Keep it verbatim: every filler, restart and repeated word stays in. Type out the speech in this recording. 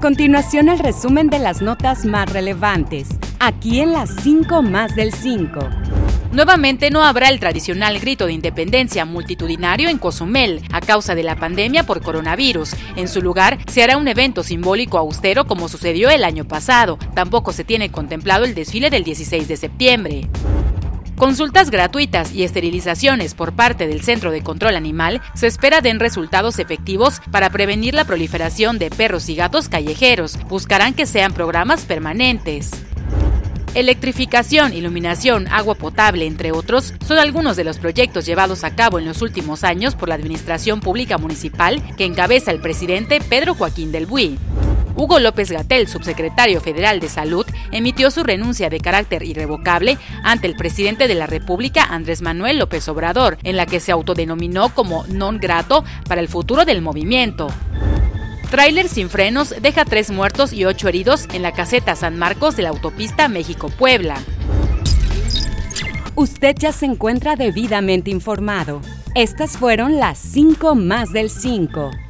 continuación el resumen de las notas más relevantes, aquí en las cinco más del cinco. Nuevamente no habrá el tradicional grito de independencia multitudinario en Cozumel a causa de la pandemia por coronavirus. En su lugar, se hará un evento simbólico austero como sucedió el año pasado. Tampoco se tiene contemplado el desfile del dieciséis de septiembre. Consultas gratuitas y esterilizaciones por parte del Centro de Control Animal se espera den resultados efectivos para prevenir la proliferación de perros y gatos callejeros. Buscarán que sean programas permanentes. Electrificación, iluminación, agua potable, entre otros, son algunos de los proyectos llevados a cabo en los últimos años por la Administración Pública Municipal que encabeza el presidente Pedro Joaquín del Buey. Hugo López-Gatell, subsecretario federal de Salud, emitió su renuncia de carácter irrevocable ante el presidente de la República, Andrés Manuel López Obrador, en la que se autodenominó como non grato para el futuro del movimiento. Tráiler sin frenos deja tres muertos y ocho heridos en la caseta San Marcos de la autopista México-Puebla. Usted ya se encuentra debidamente informado. Estas fueron las cinco más del cinco.